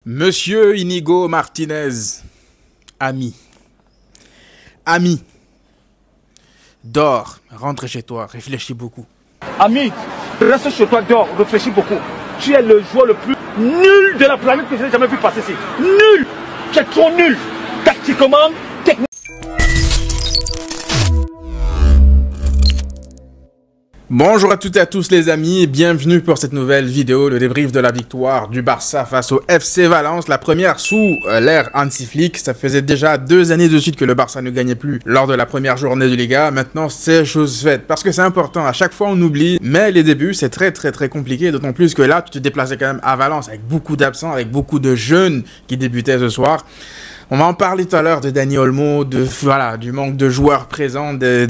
Monsieur Inigo Martinez, ami, dors, rentre chez toi, réfléchis beaucoup. Ami, reste chez toi, dors, réfléchis beaucoup. Tu es le joueur le plus nul de la planète que j'ai jamais vu passer ici. Nul! Tu es trop nul! Tactiquement, techniquement. Bonjour à toutes et à tous les amis et bienvenue pour cette nouvelle vidéo, le débrief de la victoire du Barça face au FC Valence, la première sous l'ère Hansi Flick. Ça faisait déjà 2 années de suite que le Barça ne gagnait plus lors de la première journée de Liga. Maintenant c'est chose faite parce que c'est important, à chaque fois on oublie, mais les débuts c'est très compliqué, d'autant plus que là tu te déplaçais quand même à Valence avec beaucoup d'absents, avec beaucoup de jeunes qui débutaient ce soir. On va en parler tout à l'heure de Dani Olmo, du manque de joueurs présents, il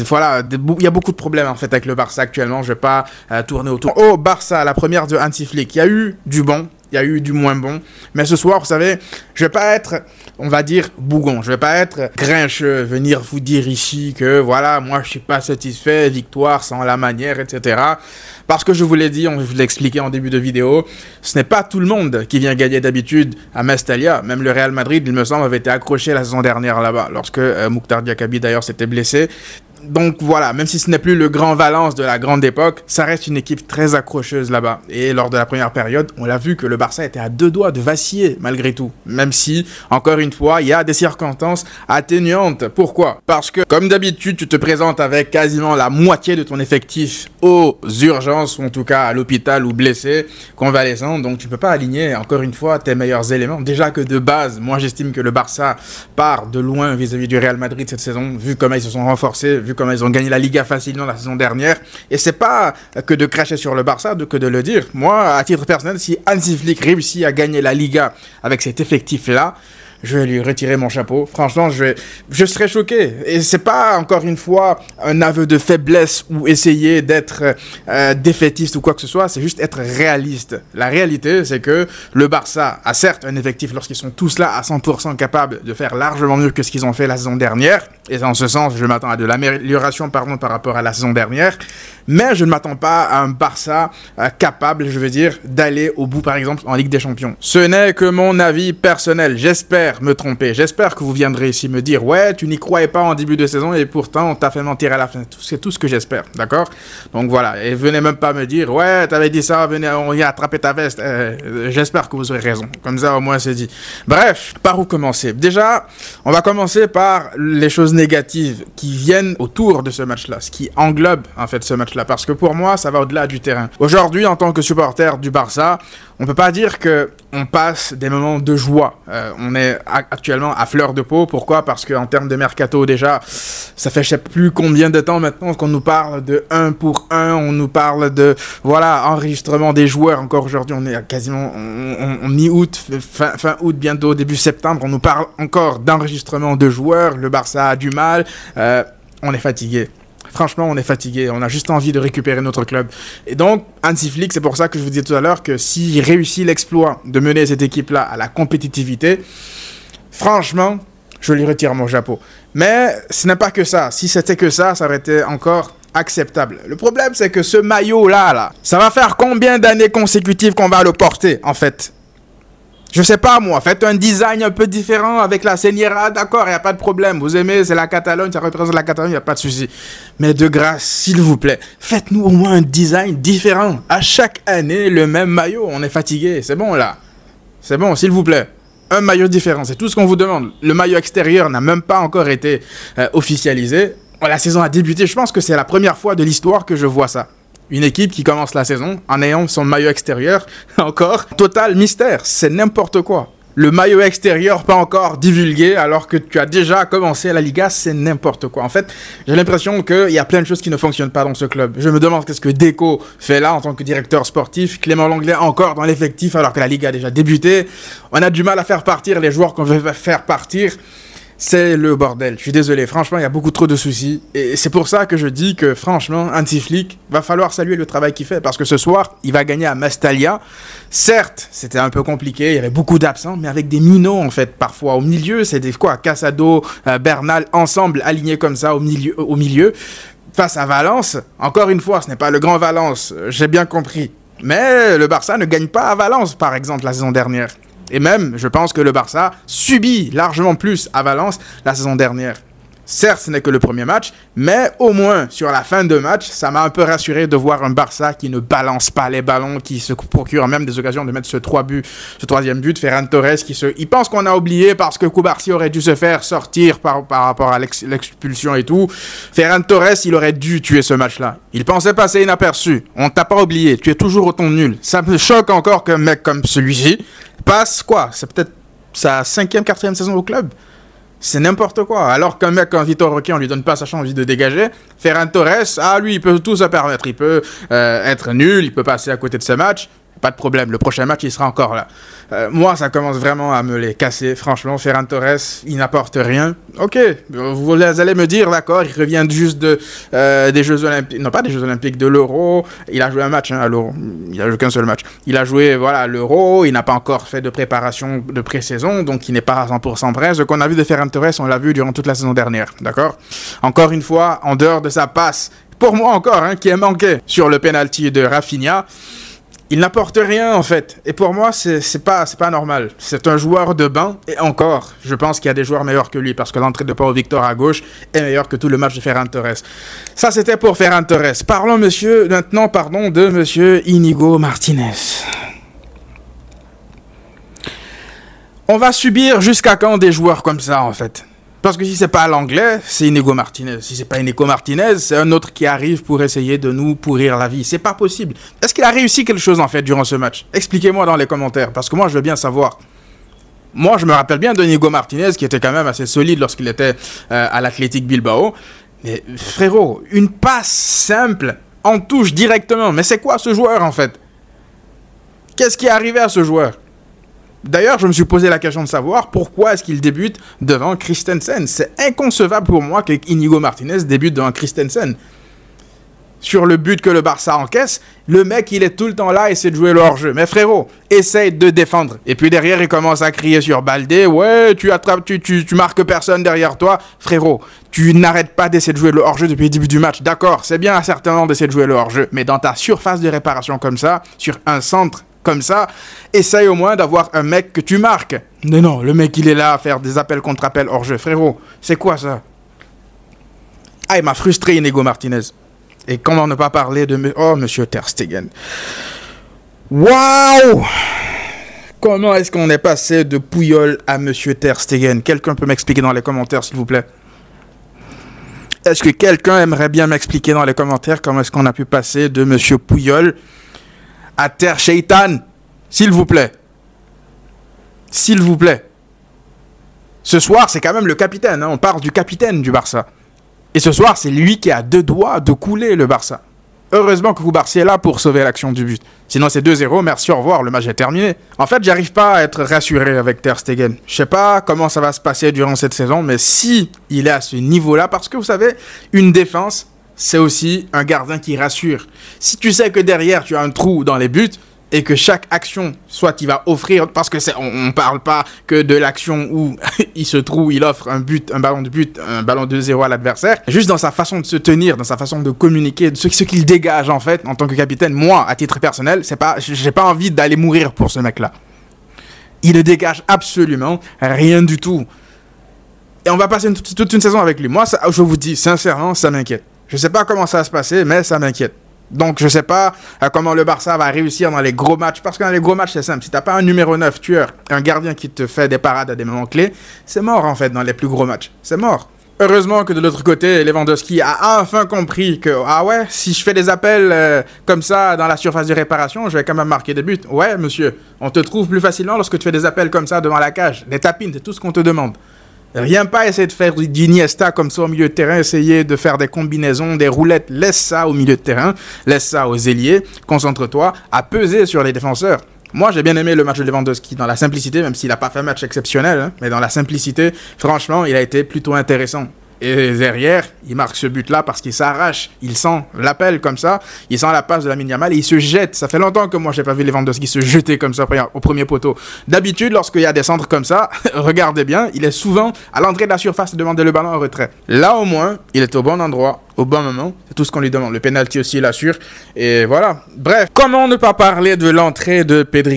y a beaucoup de problèmes en fait avec le Barça actuellement, je vais pas tourner autour. Au Barça, la première de Hansi Flick, il y a eu du bon, il y a eu du moins bon, mais ce soir, vous savez, je vais pas être, on va dire, bougon, je vais pas être grincheux, venir vous dire ici que voilà, moi je suis pas satisfait, victoire sans la manière, etc. Parce que je vous l'ai dit, on vous l'a expliqué en début de vidéo, ce n'est pas tout le monde qui vient gagner d'habitude à Mestalla. Même le Real Madrid, il me semble, avait été accroché la saison dernière là-bas, lorsque Mouktar Diakabi d'ailleurs s'était blessé. Donc voilà, même si ce n'est plus le grand Valence de la grande époque, ça reste une équipe très accrocheuse là-bas. Et lors de la première période, on l'a vu que le Barça était à 2 doigts de vaciller malgré tout. Même si, encore une fois, il y a des circonstances atténuantes. Pourquoi? Parce que, comme d'habitude, tu te présentes avec quasiment la moitié de ton effectif aux urgences, ou en tout cas à l'hôpital ou blessé, convalescent. Donc tu ne peux pas aligner, encore une fois, tes meilleurs éléments. Déjà que de base, moi j'estime que le Barça part de loin vis-à-vis du Real Madrid cette saison, vu comment ils se sont renforcés, vu comment ils ont gagné la Liga facilement la saison dernière. Et c'est pas que de cracher sur le Barça, que de le dire. Moi, à titre personnel, si Hansi Flick réussit à gagner la Liga avec cet effectif-là, je vais lui retirer mon chapeau. Franchement, je serais choqué. Et c'est pas, encore une fois, un aveu de faiblesse ou essayer d'être défaitiste ou quoi que ce soit. C'est juste être réaliste. La réalité, c'est que le Barça a certes un effectif lorsqu'ils sont tous là à 100% capables de faire largement mieux que ce qu'ils ont fait la saison dernière. Et en ce sens, je m'attends à de l'amélioration par rapport à la saison dernière. Mais je ne m'attends pas à un Barça capable, je veux dire, d'aller au bout, par exemple, en Ligue des Champions. Ce n'est que mon avis personnel. J'espère me tromper. J'espère que vous viendrez ici me dire « Ouais, tu n'y croyais pas en début de saison et pourtant, on t'a fait mentir à la fin. » C'est tout ce que j'espère, d'accord? Donc voilà. Et venez même pas me dire « Ouais, t'avais dit ça, venez, on y a attrapé ta veste. » J'espère que vous aurez raison. Comme ça, au moins, c'est dit. Bref, par où commencer? Déjà, on va commencer par les choses négatives qui viennent autour de ce match-là, ce qui englobe, en fait, ce match-là. Parce que pour moi, ça va au-delà du terrain. Aujourd'hui, en tant que supporter du Barça, on peut pas dire que on passe des moments de joie. On est actuellement à fleur de peau. Pourquoi? Parce qu'en termes de mercato, déjà, ça fait je sais plus combien de temps maintenant qu'on nous parle de 1 pour 1. On nous parle de, voilà, enregistrement des joueurs. Encore aujourd'hui, on est à quasiment mi-août, fin août, bientôt début septembre. On nous parle encore d'enregistrement de joueurs. Le Barça a du mal. On est fatigué. Franchement, on est fatigué, on a juste envie de récupérer notre club. Et donc, Hansi Flick, c'est pour ça que je vous disais tout à l'heure que s'il réussit l'exploit de mener cette équipe-là à la compétitivité, franchement, je lui retire mon chapeau. Mais ce n'est pas que ça. Si c'était que ça aurait été encore acceptable. Le problème, c'est que ce maillot-là, ça va faire combien d'années consécutives qu'on va le porter, en fait? Je sais pas moi, faites un design un peu différent avec la Señera, d'accord, il n'y a pas de problème. Vous aimez, c'est la Catalogne, ça représente la Catalogne, il n'y a pas de souci. Mais de grâce, s'il vous plaît, faites-nous au moins un design différent. À chaque année, le même maillot, on est fatigué, c'est bon là. C'est bon, s'il vous plaît. Un maillot différent, c'est tout ce qu'on vous demande. Le maillot extérieur n'a même pas encore été officialisé. La saison a débuté, je pense que c'est la première fois de l'histoire que je vois ça. Une équipe qui commence la saison en ayant son maillot extérieur, encore, total mystère, c'est n'importe quoi. Le maillot extérieur pas encore divulgué alors que tu as déjà commencé la Liga, c'est n'importe quoi. En fait, j'ai l'impression qu'il y a plein de choses qui ne fonctionnent pas dans ce club. Je me demande qu'est-ce que Deco fait là en tant que directeur sportif, Clément Lenglet encore dans l'effectif alors que la Liga a déjà débuté. On a du mal à faire partir les joueurs qu'on veut faire partir. C'est le bordel, je suis désolé, franchement il y a beaucoup trop de soucis et c'est pour ça que je dis que franchement Hansi Flick va falloir saluer le travail qu'il fait parce que ce soir il va gagner à Mestalla. Certes c'était un peu compliqué, il y avait beaucoup d'absents mais avec des minots en fait parfois au milieu, c'est des quoi, Casado, Bernal ensemble alignés comme ça au milieu face à Valence. Encore une fois ce n'est pas le grand Valence, j'ai bien compris, mais le Barça ne gagne pas à Valence par exemple la saison dernière. Et même, je pense que le Barça subit largement plus à Valence la saison dernière. Certes, ce n'est que le premier match, mais au moins, sur la fin de match, ça m'a un peu rassuré de voir un Barça qui ne balance pas les ballons, qui se procure même des occasions de mettre ce troisième but. Ferran Torres, il pense qu'on a oublié parce que Cubarsí aurait dû se faire sortir par rapport à l'expulsion et tout. Ferran Torres, il aurait dû tuer ce match-là. Il pensait passer inaperçu. On t'a pas oublié. Tu es toujours autant nul. Ça me choque encore qu'un mec comme celui-ci passe quoi? C'est peut-être sa 5e, 4e saison au club. C'est n'importe quoi. Alors qu'un mec comme Vitor Roque, on lui donne pas sa chance de dégager. Ferran Torres, lui, il peut tout se permettre. Il peut être nul, il peut passer à côté de ce match. Pas de problème. Le prochain match, il sera encore là. Moi, ça commence vraiment à me les casser. Franchement, Ferran Torres, il n'apporte rien. Ok, vous allez me dire, d'accord, il revient juste des Jeux Olympiques. Non, pas des Jeux Olympiques, de l'Euro. Il a joué un match à l'Euro. Il a joué qu'un seul match. Il a joué, voilà, l'Euro. Il n'a pas encore fait de préparation de pré-saison, donc il n'est pas à 100% prêt. Ce qu'on a vu de Ferran Torres, on l'a vu durant toute la saison dernière. D'accord? Encore une fois, en dehors de sa passe, pour moi encore, qui est manqué sur le penalty de Rafinha, il n'apporte rien en fait. Et pour moi, c'est pas normal. C'est un joueur de banc. Et encore, je pense qu'il y a des joueurs meilleurs que lui. Parce que l'entrée de Pau Victor à gauche est meilleure que tout le match de Ferran Torres. Ça, c'était pour Ferran Torres. Parlons maintenant de monsieur Íñigo Martínez. On va subir jusqu'à quand des joueurs comme ça en fait? Parce que si c'est pas l'anglais, c'est Íñigo Martínez. Si c'est pas Íñigo Martínez, c'est un autre qui arrive pour essayer de nous pourrir la vie. C'est pas possible. Est-ce qu'il a réussi quelque chose en fait durant ce match? Expliquez-moi dans les commentaires, parce que moi je veux bien savoir. Moi je me rappelle bien de Íñigo Martínez qui était quand même assez solide lorsqu'il était à l'Athletic Bilbao. Mais frérot, une passe simple, en touche directement. Mais c'est quoi ce joueur en fait? Qu'est-ce qui est arrivé à ce joueur? D'ailleurs, je me suis posé la question de savoir pourquoi est-ce qu'il débute devant Christensen. C'est inconcevable pour moi que Íñigo Martínez débute devant Christensen. Sur le but que le Barça encaisse, le mec, il est tout le temps là et essaie de jouer le hors-jeu. Mais frérot, essaye de défendre. Et puis derrière, il commence à crier sur Baldé. Ouais, tu marques personne derrière toi. Frérot, tu n'arrêtes pas d'essayer de jouer le hors-jeu depuis le début du match. D'accord, c'est bien à certains moments d'essayer de jouer le hors-jeu. Mais dans ta surface de réparation comme ça, sur un centre comme ça, essaye au moins d'avoir un mec que tu marques. Mais non, le mec il est là à faire des appels contre appels hors jeu. Frérot, c'est quoi ça? Il m'a frustré Íñigo Martínez. Et comment ne pas parler de monsieur Ter Stegen. Waouh! Comment est-ce qu'on est passé de Puyol à monsieur Ter Stegen? Quelqu'un peut m'expliquer dans les commentaires s'il vous plaît? Est-ce que quelqu'un aimerait bien m'expliquer dans les commentaires comment est-ce qu'on a pu passer de monsieur Puyol à Ter Shaitan, s'il vous plaît. S'il vous plaît. Ce soir, c'est quand même le capitaine. On parle du capitaine du Barça. Et ce soir, c'est lui qui a 2 doigts de couler le Barça. Heureusement que Cubarsí est là pour sauver l'action du but. Sinon, c'est 2-0, merci, au revoir, le match est terminé. En fait, j'arrive pas à être rassuré avec Ter Stegen. Je sais pas comment ça va se passer durant cette saison, mais si il est à ce niveau-là, parce que vous savez, une défense, c'est aussi un gardien qui rassure. Si tu sais que derrière, tu as un trou dans les buts et que chaque action, soit il va offrir, parce que on parle pas que de l'action où il offre un but, un ballon de 0 à l'adversaire, juste dans sa façon de se tenir, dans sa façon de communiquer, ce qu'il dégage en fait en tant que capitaine. Moi, à titre personnel, j'ai pas envie d'aller mourir pour ce mec-là. Il ne dégage absolument rien du tout. Et on va passer toute une saison avec lui. Moi, je vous dis sincèrement, ça m'inquiète. Je ne sais pas comment ça va se passer, mais ça m'inquiète. Donc, je ne sais pas comment le Barça va réussir dans les gros matchs. Parce que dans les gros matchs, c'est simple. Si tu n'as pas un numéro 9 tueur, un gardien qui te fait des parades à des moments clés, c'est mort, en fait, dans les plus gros matchs. C'est mort. Heureusement que de l'autre côté, Lewandowski a enfin compris que, ah ouais, si je fais des appels comme ça dans la surface de réparation, je vais quand même marquer des buts. Ouais, monsieur, on te trouve plus facilement lorsque tu fais des appels comme ça devant la cage. Des tapines, c'est tout ce qu'on te demande. Rien pas essayer de faire du Iniesta comme ça au milieu de terrain, essayer de faire des combinaisons, des roulettes. Laisse ça au milieu de terrain, laisse ça aux ailiers. Concentre-toi à peser sur les défenseurs. Moi, j'ai bien aimé le match de Lewandowski dans la simplicité, même s'il n'a pas fait un match exceptionnel, mais dans la simplicité, franchement, il a été plutôt intéressant. Et derrière, il marque ce but-là parce qu'il s'arrache. Il sent l'appel comme ça. Il sent la passe de Lamine Yamal et il se jette. Ça fait longtemps que moi, j'ai pas vu Lewandowski se jeter comme ça au premier poteau. D'habitude, lorsqu'il y a des centres comme ça, regardez bien, il est souvent à l'entrée de la surface de demander le ballon en retrait. Là, au moins, il est au bon endroit, au bon moment. C'est tout ce qu'on lui demande. Le penalty aussi, il assure. Et voilà. Bref, comment ne pas parler de l'entrée de Pedri?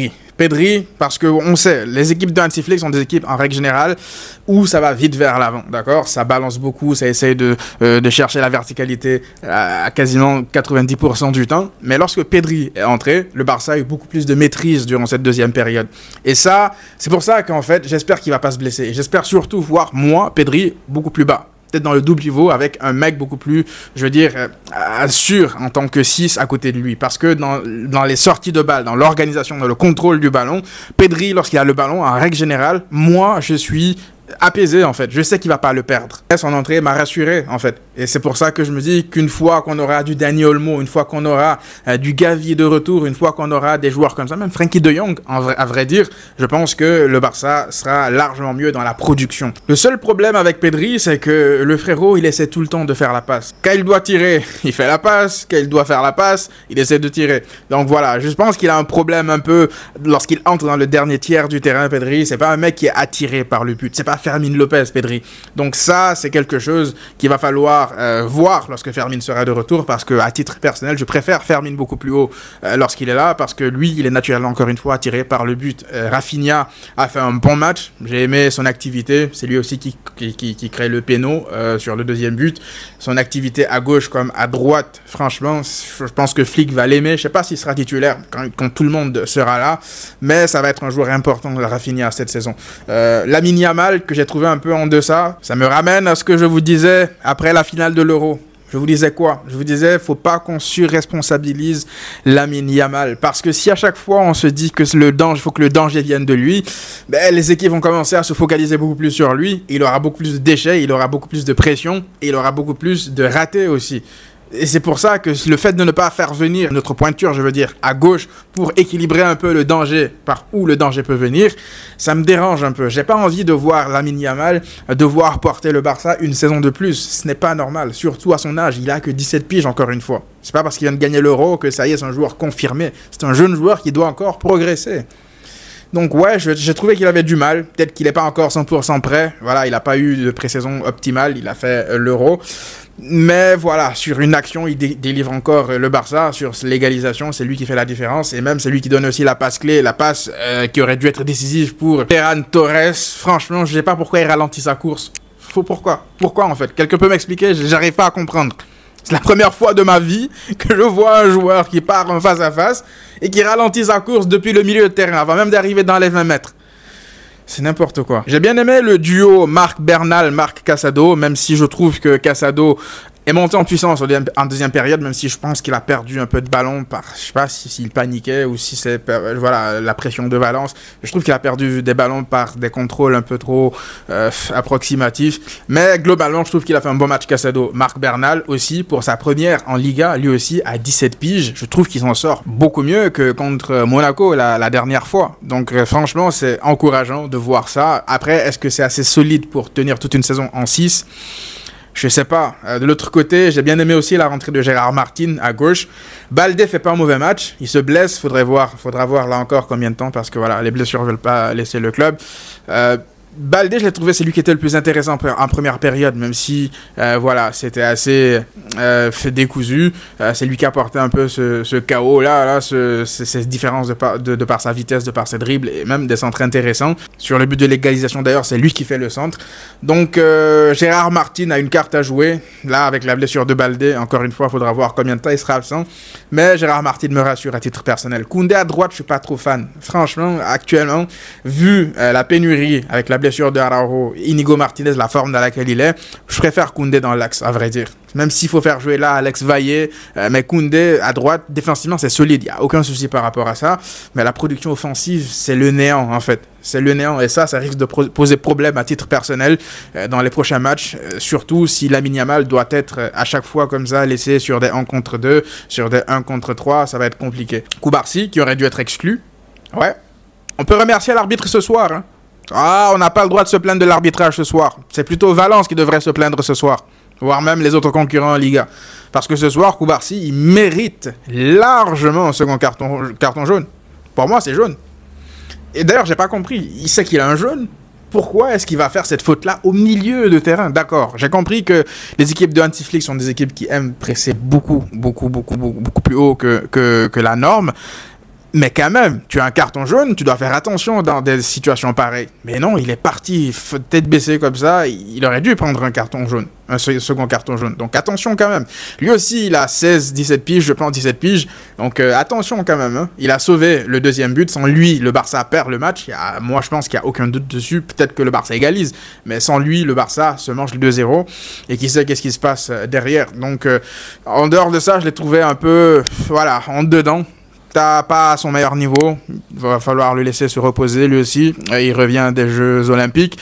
Pedri, parce qu'on sait, les équipes de Hansi Flick sont des équipes en règle générale où ça va vite vers l'avant, d'accord? Ça balance beaucoup, ça essaye de chercher la verticalité à quasiment 90% du temps. Mais lorsque Pedri est entré, le Barça a eu beaucoup plus de maîtrise durant cette deuxième période. Et ça, c'est pour ça qu'en fait, j'espère qu'il ne va pas se blesser. Et j'espère surtout voir, moi, Pedri, beaucoup plus bas. Peut-être dans le double pivot avec un mec beaucoup plus, je veux dire, sûr en tant que 6 à côté de lui. Parce que dans les sorties de balle, dans l'organisation, dans le contrôle du ballon, Pedri, lorsqu'il a le ballon, en règle générale, moi, je suis apaisé en fait, je sais qu'il va pas le perdre. Son entrée m'a rassuré en fait, et c'est pour ça que je me dis qu'une fois qu'on aura du Dani Olmo, une fois qu'on aura du Gavi de retour, une fois qu'on aura des joueurs comme ça, même Frenkie de Jong, à vrai dire, je pense que le Barça sera largement mieux dans la production. Le seul problème avec Pedri, c'est que le frérot, il essaie tout le temps de faire la passe. Quand il doit tirer, il fait la passe, quand il doit faire la passe, il essaie de tirer. Donc voilà, je pense qu'il a un problème un peu lorsqu'il entre dans le dernier tiers du terrain. Pedri, c'est pas un mec qui est attiré par le but, c'est pas Fermin Lopez, Pedri. Donc ça, c'est quelque chose qu'il va falloir voir lorsque Fermin sera de retour, parce que à titre personnel, je préfère Fermin beaucoup plus haut lorsqu'il est là, parce que lui, il est naturellement encore une fois attiré par le but. Rafinha a fait un bon match, j'ai aimé son activité, c'est lui aussi qui crée le péno sur le deuxième but. Son activité à gauche comme à droite, franchement, je pense que Flick va l'aimer. Je sais pas s'il sera titulaire quand tout le monde sera là, mais ça va être un joueur important de Rafinha cette saison. Lamine Yamal, que j'ai trouvé un peu en deçà, ça me ramène à ce que je vous disais après la finale de l'Euro. Je vous disais quoi? Je vous disais, faut pas qu'on surresponsabilise Lamine Yamal. Parce que si à chaque fois on se dit que faut que le danger vienne de lui, ben, les équipes vont commencer à se focaliser beaucoup plus sur lui. Il aura beaucoup plus de déchets, il aura beaucoup plus de pression, et il aura beaucoup plus de ratés aussi. Et c'est pour ça que le fait de ne pas faire venir notre pointure, je veux dire, à gauche, pour équilibrer un peu le danger, par où le danger peut venir, ça me dérange un peu. J'ai pas envie de voir Lamine Yamal devoir porter le Barça une saison de plus. Ce n'est pas normal, surtout à son âge. Il a que 17 piges, encore une fois. C'est pas parce qu'il vient de gagner l'Euro que ça y est, c'est un joueur confirmé. C'est un jeune joueur qui doit encore progresser. Donc ouais, j'ai trouvé qu'il avait du mal. Peut-être qu'il n'est pas encore 100% prêt. Voilà, il n'a pas eu de pré-saison optimale. Il a fait l'Euro. Mais voilà, sur une action, il délivre encore le Barça. Sur l'égalisation, c'est lui qui fait la différence. Et même, c'est lui qui donne aussi la passe clé. La passe qui aurait dû être décisive pour Ferran Torres. Franchement, je ne sais pas pourquoi il ralentit sa course. Pourquoi en fait? Quelqu'un peut m'expliquer? J'arrive pas à comprendre. C'est la première fois de ma vie que je vois un joueur qui part en face à face et qui ralentit sa course depuis le milieu de terrain, avant même d'arriver dans les 20 mètres. C'est n'importe quoi. J'ai bien aimé le duo Marc Bernal, Marc Casado, même si je trouve que Casado est monté en puissance en deuxième période, même si je pense qu'il a perdu un peu de ballon par, je sais pas s'il paniquait ou si c'est, voilà, la pression de Valence. Je trouve qu'il a perdu des ballons par des contrôles un peu trop approximatifs. Mais globalement, je trouve qu'il a fait un bon match Casado. Marc Bernal aussi, pour sa première en Liga, lui aussi à 17 piges. Je trouve qu'il s'en sort beaucoup mieux que contre Monaco la dernière fois. Donc franchement, c'est encourageant de voir ça. Après, est-ce que c'est assez solide pour tenir toute une saison en 6 ? Je sais pas. De l'autre côté, j'ai bien aimé aussi la rentrée de Gérard Martin à gauche. Baldé fait pas un mauvais match. Il se blesse. Faudra voir là encore combien de temps, parce que voilà, les blessures veulent pas laisser le club. Baldé, je l'ai trouvé, c'est lui qui était le plus intéressant en première période, même si voilà, c'était assez décousu. C'est lui qui apportait un peu ce chaos-là, ces différences de par sa vitesse, de par ses dribbles, et même des centres intéressants. Sur le but de l'égalisation, d'ailleurs, c'est lui qui fait le centre. Donc, Gérard Martin a une carte à jouer. Là, avec la blessure de Baldé, encore une fois, il faudra voir combien de temps il sera absent. Mais Gérard Martin me rassure à titre personnel. Koundé à droite, je suis pas trop fan. Franchement, actuellement, vu la pénurie avec la blessure de Araujo, Inigo Martinez, la forme dans laquelle il est, je préfère Koundé dans l'axe, à vrai dire. Même s'il faut faire jouer là Alex Vaillé, mais Koundé à droite, défensivement, c'est solide. Il n'y a aucun souci par rapport à ça. Mais la production offensive, c'est le néant, en fait. C'est le néant. Et ça risque de poser problème à titre personnel dans les prochains matchs. Surtout si Lamine Yamal doit être à chaque fois comme ça, laissé sur des 1 contre 2, sur des 1 contre 3, ça va être compliqué. Koubarsi, qui aurait dû être exclu. Ouais. On peut remercier l'arbitre ce soir, hein. Ah, on n'a pas le droit de se plaindre de l'arbitrage ce soir. C'est plutôt Valence qui devrait se plaindre ce soir. Voire même les autres concurrents en Liga. Parce que ce soir, Koubarsi, il mérite largement un second carton jaune. Pour moi, c'est jaune. Et d'ailleurs, j'ai pas compris. Il sait qu'il a un jaune. Pourquoi est-ce qu'il va faire cette faute-là au milieu de terrain? D'accord, j'ai compris que les équipes de Hansi Flick sont des équipes qui aiment presser beaucoup plus haut que la norme. Mais quand même, tu as un carton jaune, tu dois faire attention dans des situations pareilles. Mais non, il est parti tête baissée comme ça, il aurait dû prendre un carton jaune, un second carton jaune. Donc attention quand même. Lui aussi, il a 16-17 piges, je pense 17 piges. Donc attention quand même. Hein. Il a sauvé le deuxième but. Sans lui, le Barça perd le match. Moi, je pense qu'il n'y a aucun doute dessus. Peut-être que le Barça égalise. Mais sans lui, le Barça se mange le 2-0. Et qui sait qu'est-ce qui se passe derrière. Donc en dehors de ça, je l'ai trouvé un peu, voilà, en dedans. Pas à son meilleur niveau, il va falloir le laisser se reposer lui aussi, il revient des Jeux Olympiques,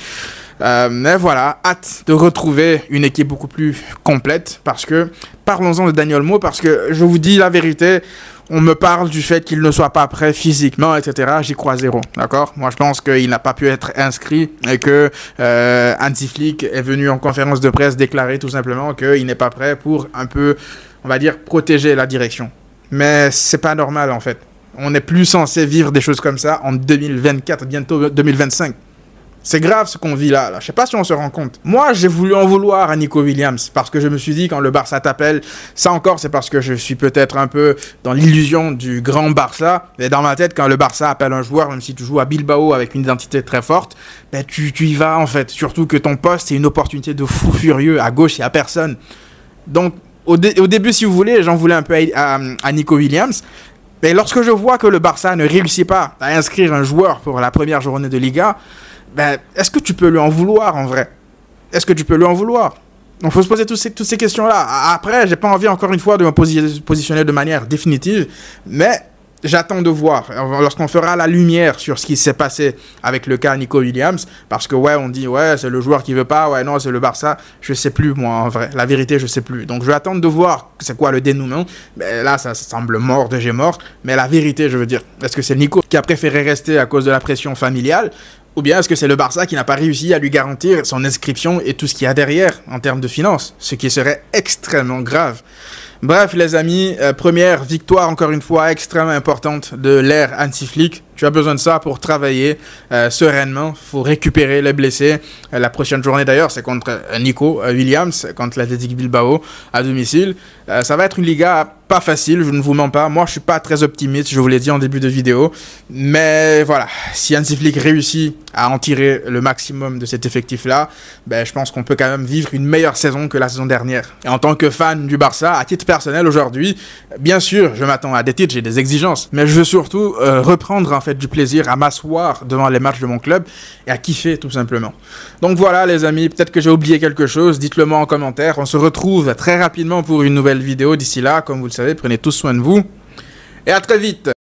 mais voilà, hâte de retrouver une équipe beaucoup plus complète, parce que, parlons-en de Dani Olmo, parce que je vous dis la vérité, on me parle du fait qu'il ne soit pas prêt physiquement, etc. J'y crois zéro, d'accord? Moi, je pense qu'il n'a pas pu être inscrit et que Hansi Flick est venu en conférence de presse déclarer tout simplement qu'il n'est pas prêt pour un peu, on va dire, protéger la direction. Mais c'est pas normal en fait. On n'est plus censé vivre des choses comme ça en 2024, bientôt 2025. C'est grave ce qu'on vit là. Je sais pas si on se rend compte. Moi, j'ai voulu en vouloir à Nico Williams parce que je me suis dit quand le Barça t'appelle, ça encore c'est parce que je suis peut-être un peu dans l'illusion du grand Barça. Et dans ma tête, quand le Barça appelle un joueur, même si tu joues à Bilbao avec une identité très forte, ben tu y vas en fait. Surtout que ton poste, c'est une opportunité de fou furieux. À gauche, il n'y a personne. Donc, au début, si vous voulez, j'en voulais un peu à Nico Williams. Mais lorsque je vois que le Barça ne réussit pas à inscrire un joueur pour la première journée de Liga, ben, est-ce que tu peux lui en vouloir en vrai? Est-ce que tu peux lui en vouloir? Donc, il faut se poser toutes ces questions-là. Après, j'ai pas envie encore une fois de me positionner de manière définitive, mais j'attends de voir, lorsqu'on fera la lumière sur ce qui s'est passé avec le cas Nico Williams, parce que ouais, on dit ouais, c'est le joueur qui veut pas, ouais, non, c'est le Barça, je sais plus moi en vrai, la vérité, je sais plus. Donc je vais attendre de voir c'est quoi le dénouement, mais là, ça semble mort de chez mort, mais la vérité, je veux dire, est-ce que c'est Nico qui a préféré rester à cause de la pression familiale, ou bien est-ce que c'est le Barça qui n'a pas réussi à lui garantir son inscription et tout ce qu'il y a derrière en termes de finances, ce qui serait extrêmement grave. Bref les amis, première victoire encore une fois extrêmement importante de l'ère Hansi Flick. Tu as besoin de ça pour travailler sereinement. Il faut récupérer les blessés. La prochaine journée d'ailleurs, c'est contre Nico Williams, contre l'Athletic Bilbao à domicile. Ça va être une Liga pas facile, je ne vous mens pas. Moi, je suis pas très optimiste, je vous l'ai dit en début de vidéo. Mais voilà, si Hansi Flick réussit à en tirer le maximum de cet effectif-là, ben, je pense qu'on peut quand même vivre une meilleure saison que la saison dernière. Et en tant que fan du Barça, à titre personnel aujourd'hui, bien sûr, je m'attends à des titres, j'ai des exigences. Mais je veux surtout reprendre en fait du plaisir à m'asseoir devant les matchs de mon club et à kiffer tout simplement. Donc voilà les amis, peut-être que j'ai oublié quelque chose, dites-le moi en commentaire. On se retrouve très rapidement pour une nouvelle vidéo. D'ici là, comme vous le savez, prenez tous soin de vous et à très vite.